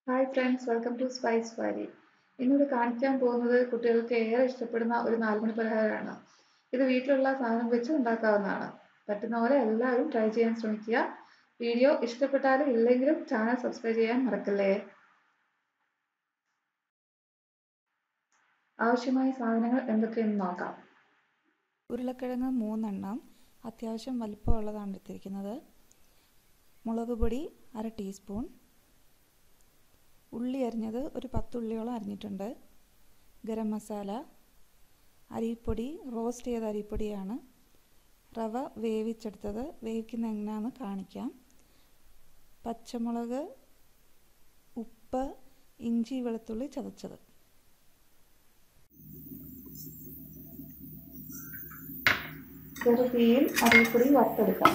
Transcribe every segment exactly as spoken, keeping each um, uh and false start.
Hi friends, welcome to Spice Valley. ഇന്നിവിടെ കാണിക്കാൻ പോകുന്നത് കുട്ടികൾക്ക് ഏറെ ഇഷ്ടപ്പെടുന്ന ഒരു നാലുമണി പലഹാരമാണ്. ഇത് വീട്ടിലുള്ള സാധനം വെച്ച് ഉണ്ടാക്കാവുന്നതാണ്. പറ്റുന്ന പോലെ എല്ലാവരും ട്രൈ ചെയ്യാൻ ശ്രമിക്കുക. വീഡിയോ ഇഷ്ടപ്പെട്ടാലും ഇല്ലെങ്കിലും ചാനൽ സബ്സ്ക്രൈബ് ചെയ്യാൻ മറക്കല്ലേ. ആവശ്യമായ സാധനങ്ങൾ എന്തൊക്കെയെന്ന് നോക്കാം. ഉരുളക്കിഴങ്ങ് മൂന്നെണ്ണം, അത്യാവശ്യം വലിപ്പമുള്ളതാണ് എടുത്തിരിക്കുന്നത്. മുളക് പൊടി അര ടീസ്പൂൺ, ഉള്ളി അരിഞ്ഞത് ഒരു പത്തുള്ളിയോളം അരിഞ്ഞിട്ടുണ്ട്, ഗരം മസാല, അരിപ്പൊടി റോസ്റ്റ് ചെയ്ത അരിപ്പൊടിയാണ്, റവ വേവിച്ചെടുത്തത്, വേവിക്കുന്ന എങ്ങനെയാണെന്ന് കാണിക്കാം, പച്ചമുളക്, ഉപ്പ്, ഇഞ്ചി വെളുത്തുള്ളി ചതച്ചത്. ചെറു തീയിൽ അരിപ്പൊടി വറുത്തെടുക്കാം.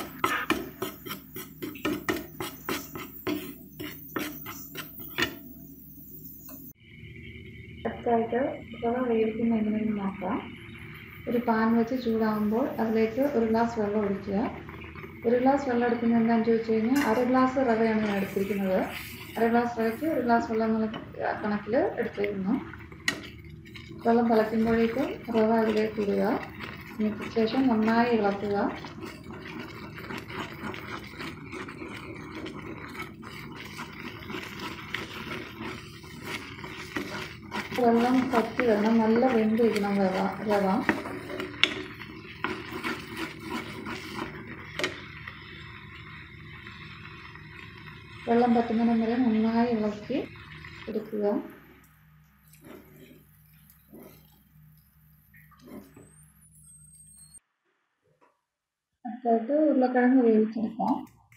അടുത്തായിട്ട് റവ വേവിക്കുന്ന എങ്ങനെയെന്ന് നോക്കാം. ഒരു പാൻ വെച്ച് ചൂടാകുമ്പോൾ അതിലേക്ക് ഒരു ഗ്ലാസ് വെള്ളം ഒഴിക്കുക. ഒരു ഗ്ലാസ് വെള്ളം എടുക്കുന്നത് എന്താണെന്ന് ചോദിച്ചു കഴിഞ്ഞാൽ അര ഗ്ലാസ് റവയാണ് ഞാൻ എടുത്തിരിക്കുന്നത്. അര ഗ്ലാസ് റവയ്ക്ക് ഒരു ഗ്ലാസ് വെള്ളം എന്നുള്ള കണക്കിൽ എടുത്തിരുന്നു. വെള്ളം തിളയ്ക്കുമ്പോഴേക്കും റവ അതിലേക്ക് ഇടുക. അതിന് ശേഷം നന്നായി ഇളക്കുക. വെള്ളം പറ്റി വരണം, നല്ല വെന്തിരിക്കണം റവ റവ വെള്ളം പറ്റുന്നതിന് വരെ നന്നായി ഇളക്കി എടുക്കുക. അടുത്തായിട്ട് ഉരുളക്കിഴങ്ങ് വേവിച്ചെടുക്കാം.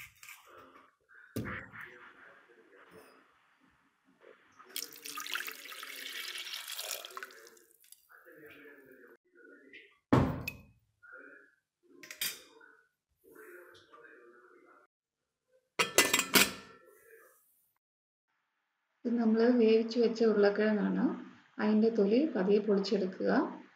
ഇത് നമ്മൾ വേവിച്ച് വെച്ച ഉരുളക്കിഴങ്ങാണ്. അതിൻ്റെ തൊലി പതിയെ പൊളിച്ചെടുക്കുക.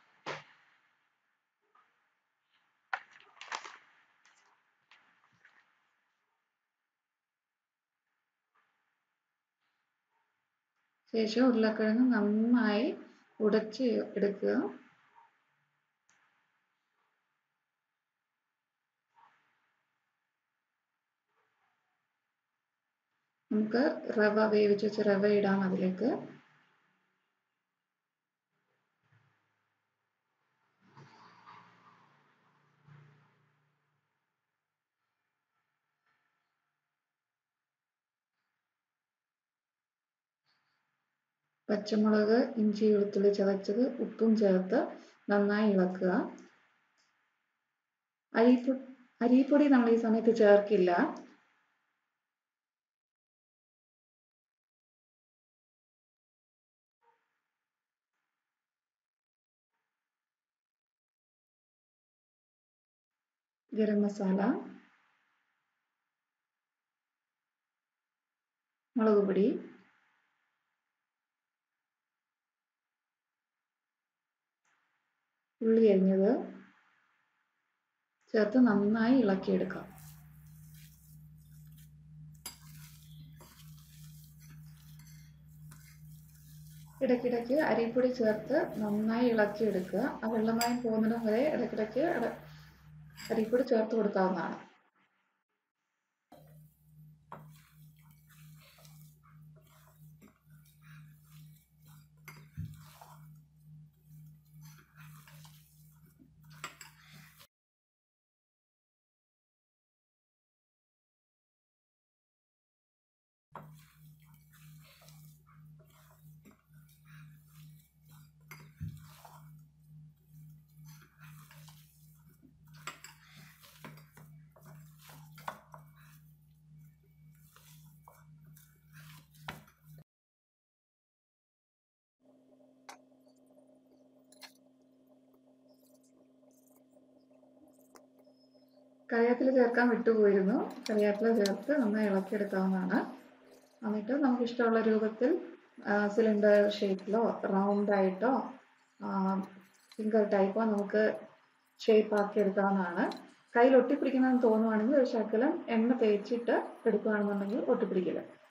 ശേഷം ഉരുളക്കിഴങ്ങ് നന്നായി ഉടച്ച് എടുക്കുക. നമുക്ക് റവ വേവിച്ച് വെച്ച റവ ഇടാം അതിലേക്ക്. പച്ചമുളക്, ഇഞ്ചി വെളുത്തുള്ളി ചതച്ചത്, ഉപ്പും ചേർത്ത് നന്നായി ഇളക്കുക. അരിപ്പൊടി അരിപ്പൊടി നമ്മൾ ഈ സമയത്ത് ചേർക്കില്ല. ഗരം മസാല, മുളക് പൊടി, ഉള്ളി അരിഞ്ഞത് ചേർത്ത് നന്നായി ഇളക്കിയെടുക്കാം. ഇടയ്ക്കിടയ്ക്ക് അരിപ്പൊടി ചേർത്ത് നന്നായി ഇളക്കിയെടുക്കുക. ആ വെള്ളമയം പോകുന്നിടം വരെ ഇടയ്ക്കിടയ്ക്ക് അരിപ്പൊടി ചേർത്ത് കൊടുക്കാവുന്നതാണ്. കറിവേപ്പില ചേർക്കാൻ വിട്ടുപോയിരുന്നു. കറിവേപ്പില ചേർത്ത് നന്നായി ഇളക്കിയെടുക്കാവുന്നതാണ്. എന്നിട്ട് നമുക്ക് ഇഷ്ടമുള്ള രൂപത്തിൽ സിലിണ്ടർ ഷേപ്പിലോ റൗണ്ടായിട്ടോ ഫിംഗർ ടൈപ്പോ നമുക്ക് ഷേപ്പ് ആക്കി എടുക്കാവുന്നതാണ്. കയ്യിൽ ഒട്ടിപ്പിടിക്കുന്നതെന്ന് തോന്നുവാണെങ്കിൽ ഒരു ശകലം എണ്ണ തേച്ചിട്ട് എടുക്കുകയാണെന്നുണ്ടെങ്കിൽ ഒട്ടിപ്പിടിക്കില്ല.